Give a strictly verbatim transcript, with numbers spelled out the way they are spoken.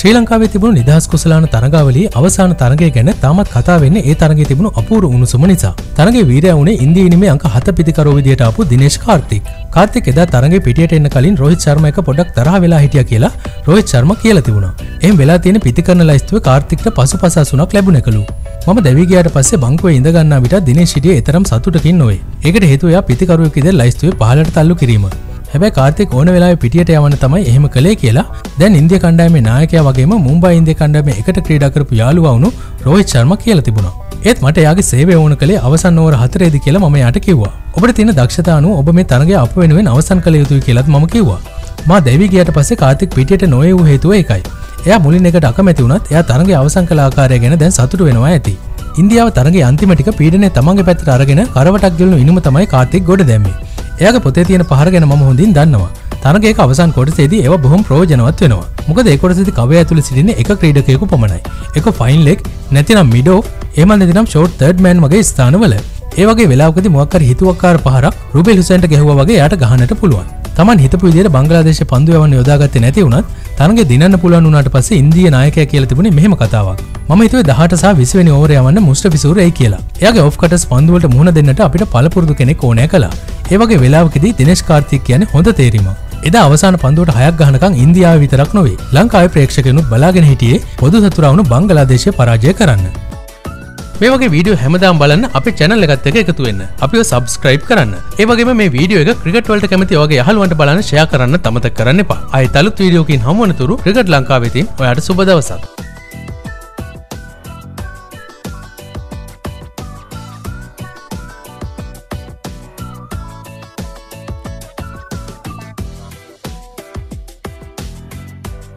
ශ්‍රී ලංකාවේ තිබුණු නිදහස් කුසලාන තරගාවලියේ අවසාන තරගය ගැන තාමත් කතා වෙන්නේ ඒ තරගයේ තිබුණු අපූර්ව උණුසුම නිසා. තරගයේ වීරයා වුණේ ඉන්දියාවේ ඉනිමේ අංක හත පිතිකරෝ විදියට ආපු දිනේෂ් කාර්තික්. කාර්තික් එදා තරගයේ පිටියට එන්න කලින් රෝහිත් ශර්මා එක පොඩක් තරහ වෙලා හිටියා කියලා රෝහිත් ශර්මා කියලා තිබුණා. එහෙම වෙලා තියෙන පිතිකරන ලයිස්තුවේ කාර්තික්ට පසුපස අසුණක් ලැබුණේකලු. මම දැවි ගියාට පස්සේ බංකුවේ ඉඳ ගන්නා විට දිනේෂ් හිටියේ ඊතරම් සතුටකින් නොවේ. ඒකට හේතුව එයා පිතිකරුවෙක් විදිහට ලයිස්තුවේ පහළට තල්ලු කිරීම. හැබැයි කාර්තික් ඕන වෙලාවේ පිටියට යවන්න තමයි එහෙම කළේ කියලා දැන් ඉන්දියා කණ්ඩායමේ නායකයා වගේම මුම්බයි ඉන්දියා කණ්ඩායමේ එකට ක්‍රීඩා කරපු යාළුවා වුණු රෝහිත් ශර්මා කියලා තිබුණා. ඒත් මට එයාගේ සේවය ඕන කළේ අවසන් ඕවර හතරේදී කියලා මම එයාට කිව්වා. ඔබට තියෙන දක්ෂතාව අනුව ඔබ මේ තරගය අප වෙනුවෙන් අවසන් කළ යුතුයි කියලාත් මම කිව්වා. මා දැවි ගියාට පස්සේ කාර්තික් පිටියට නොයේ වූ හේතුව ඒකයි. එයා මුලින් එකට අකමැති වුණත් එයා තරගය අවසන් කළ ආකාරය ගැන දැන් සතුටු වෙනවා ඇති. ඉන්දියාව තරගයේ අන්තිම ටික පීඩනය තමන්ගේ පැත්තට අරගෙන කරවටක් ගෙලුණු ඉනුම තමයි කාර්තික් ගොඩ දැම්මේ. එයාගේ පොතේ තියෙන පහර ගැන මම හොඳින් දන්නවා. තරගයක අවසන් කොටසේදී ඒවා බොහොම ප්‍රයෝජනවත් වෙනවා. මොකද ඒ කොටසේදී කවය ඇතුළේ සිටින්නේ එක ක්‍රීඩකයෙකු පමණයි. ඒක ෆයින් ලෙග් නැතිනම් මිඩ් ඔෆ් එහෙම නැතිනම් ෂෝට් තර්ඩ් මෑන් වගේ ස්ථානවල. ඒ වගේ වෙලාවකදී මොකක් හරි හිතුවක්කාර පහරක් රුබෙල් හුසයින්ට ගැහුවා වගේ එයාට ගහන්නට පුළුවන්. Taman හිතපු විදිහට බංග්ලාදේශ පන්දු යවන්න යොදාගත්තේ නැති වුණත් තරගය දිනන්න පුළුවන් වුණාට පස්සේ ඉන්දියා නායකයා කියලා තිබුණේ මෙහෙම කතාවක්. මම හිතුවේ දහඅට සහ විස්ස වෙනි ඕවරේ යවන්න මුස්තෆිසුර් එයි කියලා. එයාගේ ඔෆ් කටර්ස් පන්දු වලට මුහුණ දෙන්නට අපිට පළපුරුදු කෙනෙක් ඕනෑ කළා. ඒ වගේ වෙලාවකදී දිනේෂ් කාර්තික් කියන්නේ හොඳ තේරීමක්. එදා අවසාන පන්දුවට හයක් ගහනකම් ඉන්දියාව විතරක් නොවේ ලංකාවේ ප්‍රේක්ෂකයනුත් බලාගෙන හිටියේ පොදු සතුරා වුණු බංගලාදේශය පරාජය කරන්න. මේ වගේ වීඩියෝ හැමදාම බලන්න අපේ channel එකත් එක්ක එකතු වෙන්න. අපිව subscribe කරන්න. ඒ වගේම මේ වීඩියෝ එක ක්‍රිකට් වලට කැමති ඔයගේ යහළුවන්ට බලන්න share කරන්න අමතක කරන්න එපා. ආයෙත් අලුත් වීඩියෝකින් හමු වෙනතුරු ක්‍රිකට් ලංකාවේ තින් ඔයාට සුබ දවසක්.